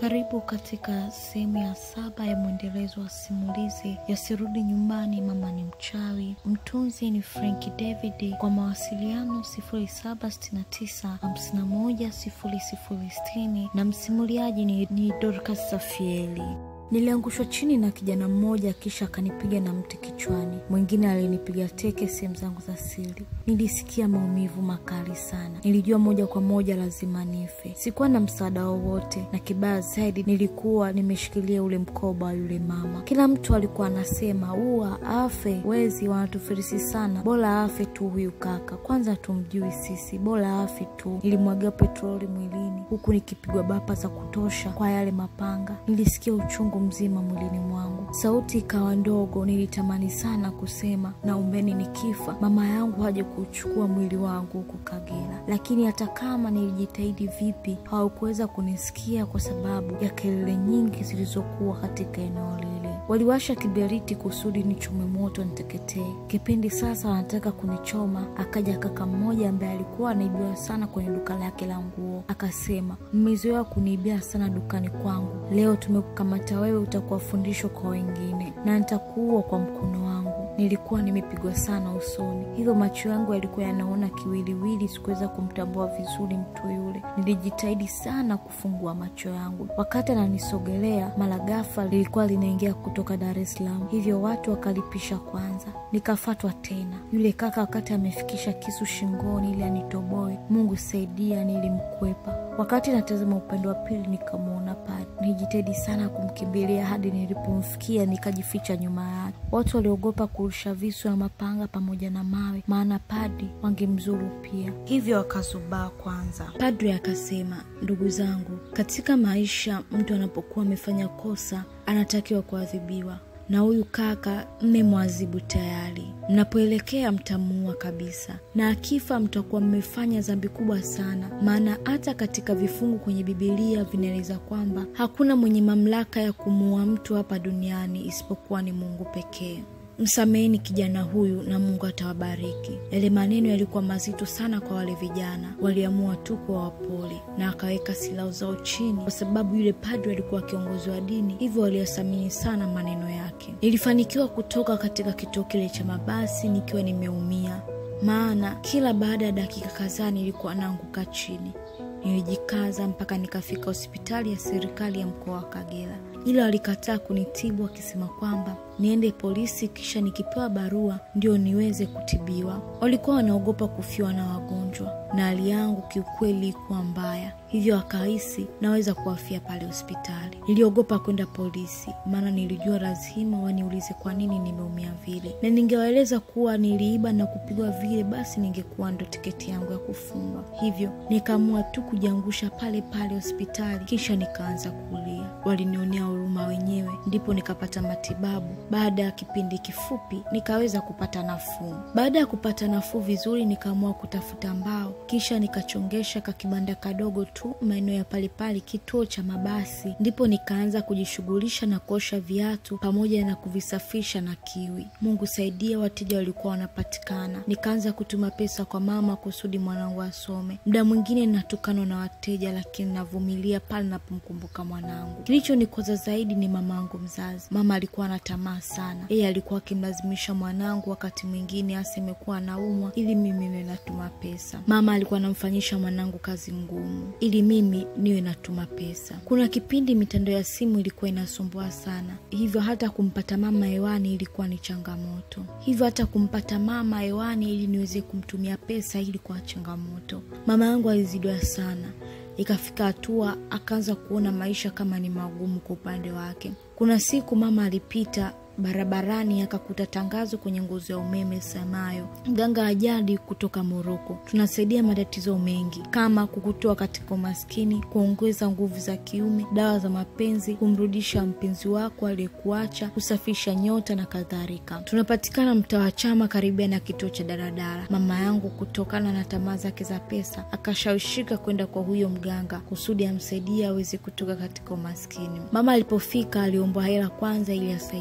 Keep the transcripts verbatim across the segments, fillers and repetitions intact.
Karibu katika sehemu ya saba ya mwendelezo wa simulizi Yasirudi Nyumbani Mama ni Mchawi. Mtunzi ni Frank David. Kwa mawasiliano sifuri saba sita tisa hamsini na moja sifuri sifuri sitini na msimuliaji ni, ni Dorcas Safieli. Niliangushwa chini na kijana mmoja, kisha akanipiga na mti kichwani. Mwingine alinipiga teke sehemu zangu za siri. Nilisikia maumivu makali sana. Nilijua moja kwa moja lazima nife. Sikuwa na msaada wowote, na kibaya zaidi nilikuwa nimeshikilia ule mkoba wa yule mama. Kila mtu alikuwa anasema, "Ua, afe, wezi wanatufirisi sana. Bora afe tu huyu kaka. Kwanza tumjui sisi, bora afe tu." Nilimwagia petroli mwilini huku nikipigwa bapa za kutosha kwa yale mapanga. Nilisikia uchungu mzima mwilini mwangu. Sauti ikawa ndogo. Nilitamani sana kusema, "Naombeni nikifa mama yangu haje kuchukua mwili wangu huko Kagera." Lakini hata kama nilijitahidi vipi, hawakuweza kunisikia kwa sababu ya kelele nyingi zilizokuwa katika eneo lile. Waliwasha kiberiti kusudi nichome moto niteketee. Kipindi sasa wanataka kunichoma, akaja kaka mmoja ambaye alikuwa anaibiwa sana kwenye duka lake la nguo. Akasema, "Mmezoea kuniibia sana dukani kwangu. Leo tumekukamata wewe, utakuwa fundisho kwa wengine na nitakuua kwa mkono wangu." Nilikuwa nimepigwa sana usoni, hivyo macho yangu yalikuwa yanaona kiwiliwili. Sikuweza kumtambua vizuri mtu yule. Nilijitahidi sana kufungua macho yangu. Wakati ananisogelea, mara ghafla lilikuwa linaingia kutoka Dar es Salaam, hivyo watu wakalipisha kwanza. Nikafatwa tena. Yule kaka wakati amefikisha kisu shingoni ili anitoboe, Mungu saidia, nilimkwepa. Wakati natazama upande wa pili nikamuona Padi. Nilijitahidi sana kumkimbilia hadi nilipomfikia nikajificha nyuma yake. Watu waliogopa kurusha visu na mapanga pamoja na mawe, maana Padi wangemzuru pia. Hivyo wakazubaa kwanza. Padri akasema, "Ndugu zangu, katika maisha mtu anapokuwa amefanya kosa anatakiwa kuadhibiwa. Na huyu kaka mmemwadhibu tayari. Mnapoelekea mtamuua kabisa. Na akifa mtakuwa mmefanya dhambi kubwa sana. Maana hata katika vifungu kwenye Biblia vinaeleza kwamba hakuna mwenye mamlaka ya kumuua mtu hapa duniani isipokuwa ni Mungu pekee. Msameheni kijana huyu na Mungu atawabariki." Yale maneno yalikuwa mazito sana kwa wale vijana. Waliamua tu kwa wapole na akaweka silaha zao chini kwa sababu yule padri alikuwa kiongozi wa dini, hivyo waliyasamini sana maneno yake. Nilifanikiwa kutoka katika kituo kile cha mabasi nikiwa nimeumia, maana kila baada ya dakika kadhaa nilikuwa naanguka chini. Nilijikaza mpaka nikafika hospitali ya serikali ya mkoa wa Kagera. Ila walikataa kunitibu wakisema kwamba niende polisi kisha nikipewa barua ndio niweze kutibiwa. Walikuwa wanaogopa kufiwa na wagonjwa na hali yangu kiukweli ilikuwa mbaya, hivyo wakahisi naweza kuafia pale hospitali. Niliogopa kwenda polisi, maana nilijua lazima waniulize kwa nini nimeumia vile, na ningewaeleza kuwa niliiba na kupigwa vile, basi ningekuwa ndo tiketi yangu ya kufungwa. Hivyo nikaamua tu kujiangusha pale pale hospitali, kisha nikaanza kulia. Walinionea huruma wenyewe, ndipo nikapata matibabu. Baada ya kipindi kifupi nikaweza kupata nafuu. Baada ya kupata nafuu vizuri, nikaamua kutafuta mbao, kisha nikachongesha kakibanda kadogo tu maeneo ya pale pale kituo cha mabasi. Ndipo nikaanza kujishughulisha na kuosha viatu pamoja na kuvisafisha na kiwi. Mungu saidia, wateja walikuwa wanapatikana. Nikaanza kutuma pesa kwa mama kusudi mwanangu asome. Muda mwingine natukano na wateja, lakini navumilia pale napomkumbuka mwanangu. Kilicho nikwaza zaidi ni mamangu mzazi. Mama alikuwa na tamaa sana. Yeye alikuwa akimlazimisha mwanangu wakati mwingine aseme kuwa anaumwa ili mimi niwe natuma pesa. Mama alikuwa anamfanyisha mwanangu kazi ngumu ili mimi niwe natuma pesa. Kuna kipindi mitandao ya simu ilikuwa inasumbua sana, hivyo hata kumpata mama hewani ilikuwa ni changamoto. Hivyo hata kumpata mama hewani ili niweze kumtumia pesa ilikuwa changamoto. Mama yangu alizidiwa sana. Ikafika hatua akaanza kuona maisha kama ni magumu kwa upande wake. Kuna siku mama alipita barabarani akakuta tangazo kwenye nguzo ya umeme samayo, "Mganga ajadi kutoka Moroko. Tunasaidia matatizo mengi kama kukutoa katika umaskini, kuongeza nguvu za kiume, dawa za mapenzi, kumrudisha mpenzi wako aliyekuacha, kusafisha nyota na kadhalika. Tunapatikana mtaa wa Chama karibia na kituo cha daradara." Mama yangu kutokana na tamaa zake za pesa akashawishika kwenda kwa huyo mganga kusudi amsaidie aweze kutoka katika umaskini. Mama alipofika aliomba hela kwanza ili asaidiwe. Mama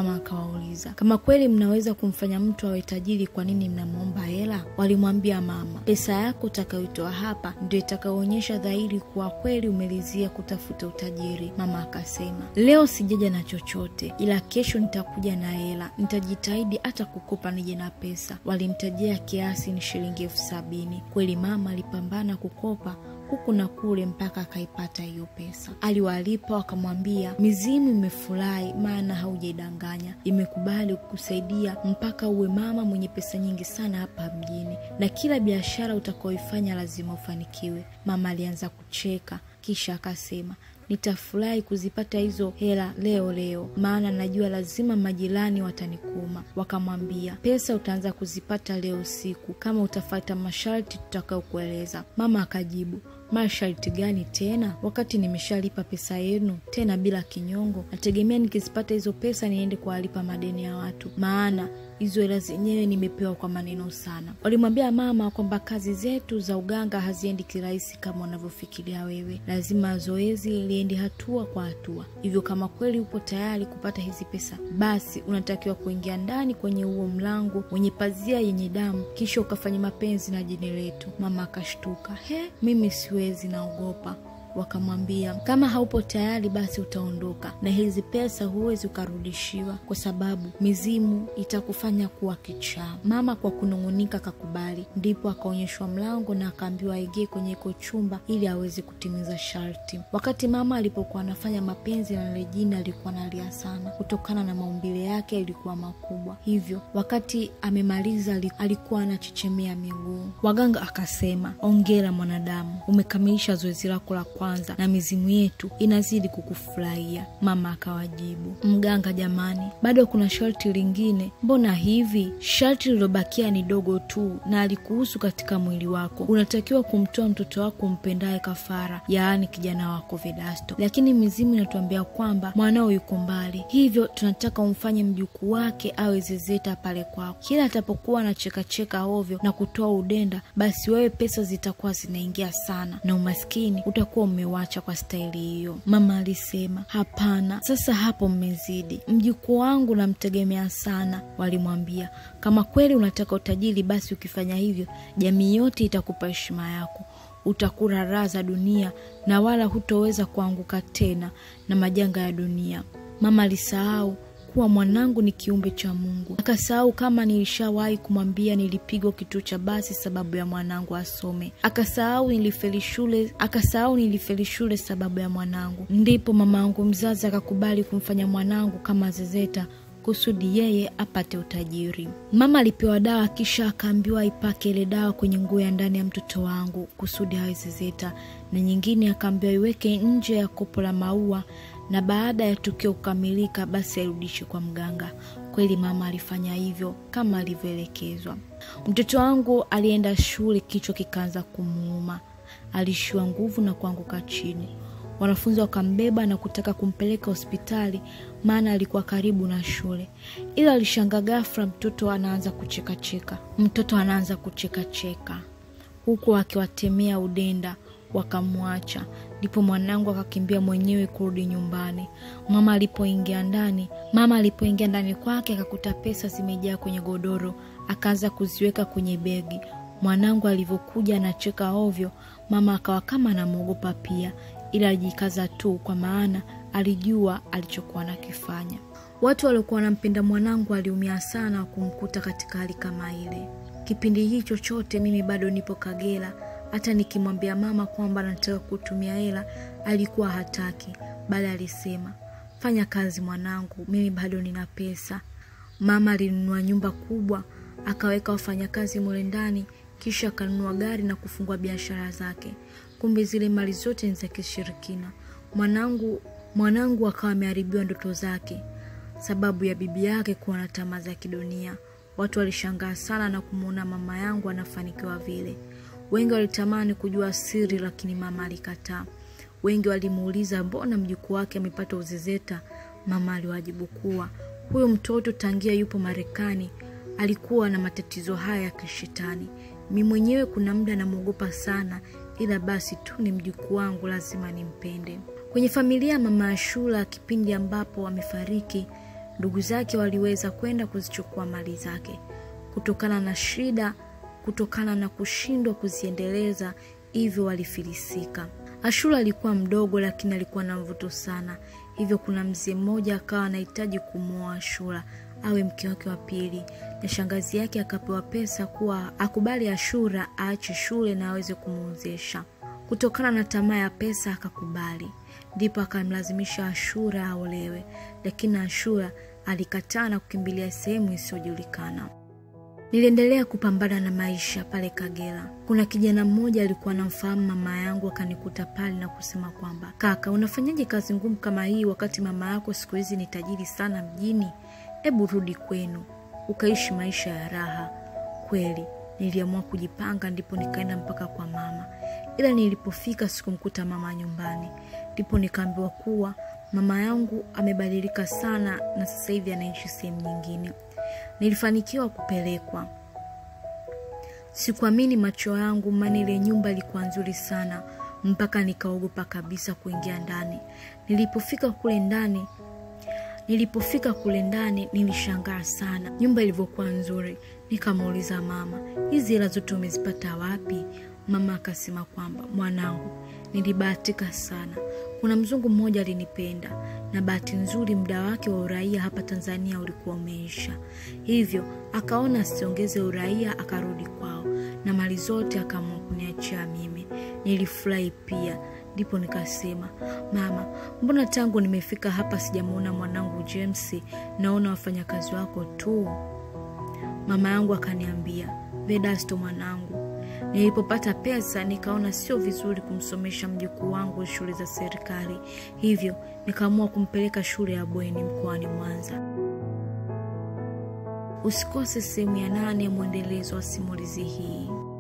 Mama akawauliza, kama kweli mnaweza kumfanya mtu awe tajiri, kwa nini mnamuomba hela? Walimwambia mama, pesa yako utakayoitoa hapa ndio itakayoonyesha dhahiri kuwa kweli umelizia kutafuta utajiri. Mama akasema, leo sijaja na chochote, ila kesho nitakuja na hela. Nitajitahidi hata kukopa nije na pesa. Walimtajia kiasi ni shilingi elfu sabini. Kweli mama alipambana kukopa huku na kule mpaka akaipata hiyo pesa. Aliwalipa, wakamwambia, mizimu imefurahi maana haujaidanganya, imekubali kukusaidia mpaka uwe mama mwenye pesa nyingi sana hapa mjini, na kila biashara utakayoifanya lazima ufanikiwe. Mama alianza kucheka, kisha akasema, nitafurahi kuzipata hizo hela leo leo, maana najua lazima majirani watanikuma. Wakamwambia, pesa utaanza kuzipata leo usiku kama utafuata masharti tutakayokueleza. Mama akajibu, masharti gani tena wakati nimeshalipa pesa yenu tena bila kinyongo? Nategemea nikizipata hizo pesa niende kuwalipa madeni ya watu, maana hizo hela zenyewe nimepewa kwa maneno sana. Walimwambia mama kwamba kazi zetu za uganga haziendi kirahisi kama unavyofikiria wewe. Lazima zoezi liende hatua kwa hatua. Hivyo kama kweli upo tayari kupata hizi pesa, basi unatakiwa kuingia ndani kwenye huo mlango wenye pazia yenye damu, kisha ukafanya mapenzi na jini letu. Mama akashtuka, he, mimi siwezi, naogopa. Wakamwambia, kama haupo tayari basi utaondoka, na hizi pesa huwezi ukarudishiwa kwa sababu mizimu itakufanya kuwa kichaa. Mama kwa kunungunika kakubali. Ndipo akaonyeshwa mlango na akaambiwa aige kwenye iko chumba ili aweze kutimiza sharti. Wakati mama alipokuwa anafanya mapenzi na ile jini, alikuwa analia sana kutokana na maumbile yake ilikuwa makubwa. Hivyo wakati amemaliza alikuwa anachechemea miguu. Waganga akasema, ongera mwanadamu, umekamilisha zoezi lako la kwanza na mizimu yetu inazidi kukufurahia. Mama akawajibu, mganga jamani, bado kuna sharti lingine. Mbona hivi? Sharti lilobakia ni dogo tu na alikuhusu katika mwili wako. Unatakiwa kumtoa mtoto wako mpendaye kafara, yaani kijana wako Vedasto. Lakini mizimu inatuambia kwamba mwanao yuko mbali, hivyo tunataka umfanye mjukuu wake awe zezeta pale kwako. Kila atapokuwa anacheka cheka ovyo na kutoa udenda, basi wewe pesa zitakuwa zinaingia sana na umaskini utakuwa umewacha kwa staili hiyo. Mama alisema, hapana, sasa hapo mmezidi, mjukuu wangu namtegemea sana. Walimwambia, kama kweli unataka utajiri, basi ukifanya hivyo jamii yote itakupa heshima yako, utakula raha za dunia na wala hutoweza kuanguka tena na majanga ya dunia. Mama alisahau kuwa mwanangu ni kiumbe cha Mungu. Akasahau kama nilishawahi kumwambia nilipigwa kituo cha basi sababu ya mwanangu asome. Akasahau nilifeli shule, akasahau nilifeli shule sababu ya mwanangu. Ndipo mamangu mzazi akakubali kumfanya mwanangu kama zezeta kusudi yeye apate utajiri. Mama alipewa dawa, kisha akaambiwa ipake ile dawa kwenye nguo ya ndani ya mtoto wangu kusudi hawe zezeta, na nyingine akaambiwa iweke nje ya kopo la maua, na baada ya tukio kukamilika basi airudishe kwa mganga. Kweli mama alifanya hivyo kama alivyoelekezwa. Mtoto wangu alienda shule, kichwa kikaanza kumuuma, alishiwa nguvu na kuanguka chini. Wanafunzi wakambeba na kutaka kumpeleka hospitali maana alikuwa karibu na shule. Ila alishangaa ghafla mtoto anaanza kucheka cheka. Mtoto anaanza kucheka cheka huku akiwatemea udenda. Wakamwacha. Ndipo mwanangu akakimbia mwenyewe kurudi nyumbani. Mama alipoingia ndani, mama alipoingia ndani kwake akakuta pesa zimejaa kwenye godoro, akaanza kuziweka kwenye begi. Mwanangu alivyokuja anacheka ovyo, mama akawa kama anamuogopa pia, ila alijikaza tu kwa maana alijua alichokuwa anakifanya. Watu waliokuwa wanampenda mwanangu waliumia sana kumkuta katika hali kama ile. Kipindi hicho chote mimi bado nipo Kagera. Hata nikimwambia mama kwamba nataka kutumia hela alikuwa hataki, bali alisema, fanya kazi mwanangu, mimi bado nina pesa. Mama alinunua nyumba kubwa, akaweka wafanyakazi mule ndani, kisha akanunua gari na kufungua biashara zake. Kumbe zile mali zote ni za kishirikina. Mwanangu mwanangu akawa ameharibiwa ndoto zake sababu ya bibi yake kuwa na tamaa za kidunia. Watu walishangaa sana na kumuona mama yangu anafanikiwa vile. Wengi walitamani kujua siri, lakini mama alikataa. Wengi walimuuliza mbona mjukuu wake amepata uzezeta. Mama aliwajibu kuwa huyo mtoto tangia yupo Marekani alikuwa na matatizo haya ya kishetani. Mimi mwenyewe kuna muda namuogopa sana, ila basi tu ni mjukuu wangu, lazima nimpende. Kwenye familia mama Ashura kipindi ambapo amefariki, Ndugu zake waliweza kwenda kuzichukua mali zake. Kutokana na shida, kutokana na kushindwa kuziendeleza, hivyo walifilisika. Ashura alikuwa mdogo lakini alikuwa na mvuto sana. Hivyo kuna mzee mmoja akawa anahitaji kumuoa Ashura awe mke wake wa pili, na shangazi yake akapewa pesa kuwa akubali Ashura aache shule na aweze kumuozesha. Kutokana na tamaa ya pesa akakubali. Ndipo akamlazimisha Ashura aolewe, lakini Ashura alikataa na kukimbilia sehemu isiyojulikana. Niliendelea kupambana na maisha pale Kagera. Kuna kijana mmoja alikuwa anamfahamu mama yangu, akanikuta pale na kusema kwamba, "Kaka, unafanyaje kazi ngumu kama hii wakati mama yako siku hizi ni tajiri sana mjini? Hebu rudi kwenu ukaishi maisha ya raha." Kweli niliamua kujipanga, ndipo nikaenda mpaka kwa mama. Ila nilipofika sikumkuta mama nyumbani. Ndipo nikaambiwa kuwa mama yangu amebadilika sana na sasa hivi anaishi sehemu nyingine. Nilifanikiwa kupelekwa. Sikuamini macho yangu, maana ile nyumba ilikuwa nzuri sana mpaka nikaogopa kabisa kuingia ndani. Nilipofika kule ndani, nilipofika kule ndani nilishangaa sana nyumba ilivyokuwa nzuri. Nikamuuliza mama, "Hizi hela zote umezipata wapi?" Mama akasema kwamba, "Mwanangu, nilibahatika sana. Kuna mzungu mmoja alinipenda, na bahati nzuri muda wake wa uraia hapa Tanzania ulikuwa umeisha. Hivyo akaona asiongeze uraia, akarudi kwao na mali zote akaamua kuniachia mimi." Nilifurahi pia. Ndipo nikasema, "Mama, mbona tangu nimefika hapa sijamuona mwanangu James? Naona wafanyakazi wako tu." Mama yangu akaniambia, "Vedasto mwanangu, nilipopata pesa nikaona sio vizuri kumsomesha mjukuu wangu shule za serikali. Hivyo nikaamua kumpeleka shule ya bweni mkoani Mwanza." Usikose sehemu ya nane ya mwendelezo wa simulizi hii.